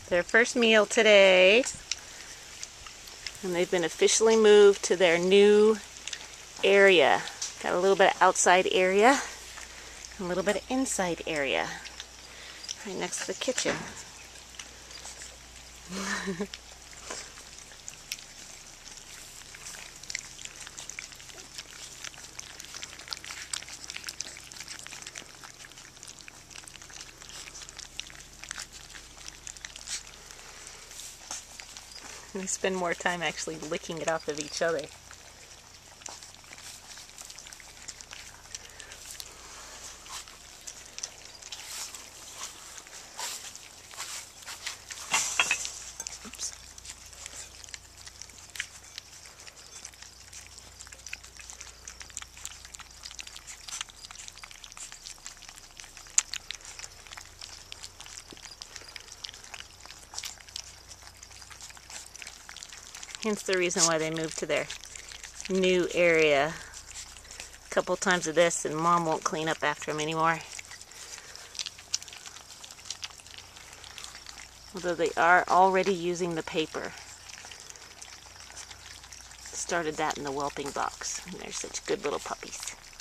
Their first meal today, and they've been officially moved to their new area. Got a little bit of outside area, a little bit of inside area, right next to the kitchen. They spend more time actually licking it off of each other. Oops. Hence the reason why they moved to their new area. A couple times of this and Mom won't clean up after them anymore. Although they are already using the paper. Started that in the whelping box. And they're such good little puppies.